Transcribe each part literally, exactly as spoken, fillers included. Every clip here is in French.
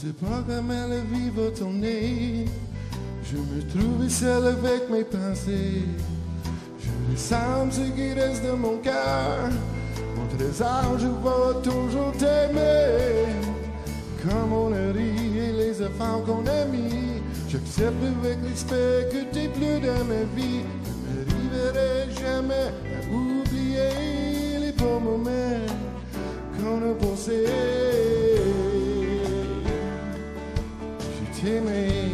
sais pas comment la vie va tourner. Je me trouve seul avec mes pensées. Je ressens ce qui reste de mon cœur. Mon trésor, je vais toujours t'aimer. Comme on a ri et les efforts qu'on a mis, j'accepte avec respect que t'es plus dans ma vie. Je n'arriverai jamais à oublier les beaux moments qu'on a passés. Je t'aimais.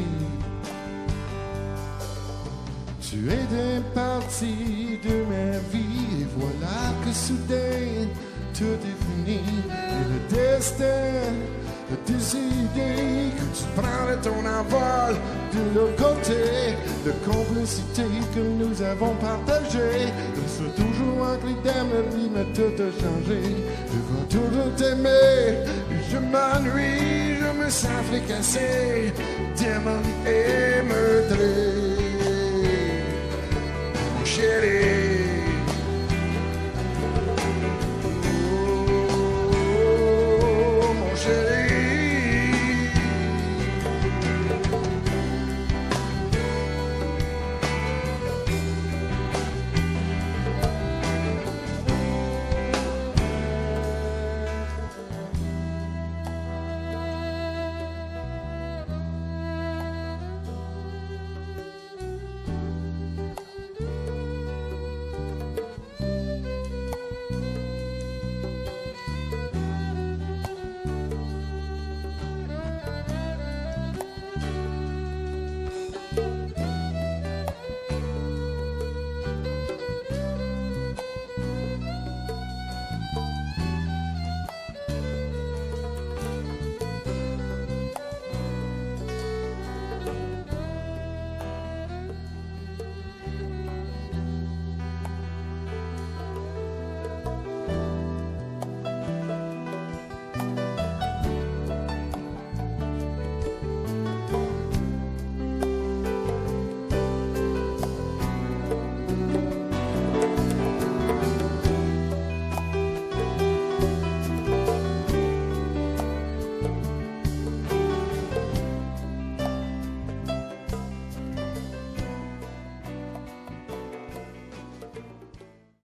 Tu es partie de ma vie et voilà que soudain tout est fini. Et le destin a décidé que tu prendrais ton envol de l'autre côté. La complicité que nous avons partagée reste toujours ancrée dans ma vie, mais tout a changé. Je vais toujours t'aimer, je m'ennuie, je me sens fricassé, démoli et meurtri. Shitty.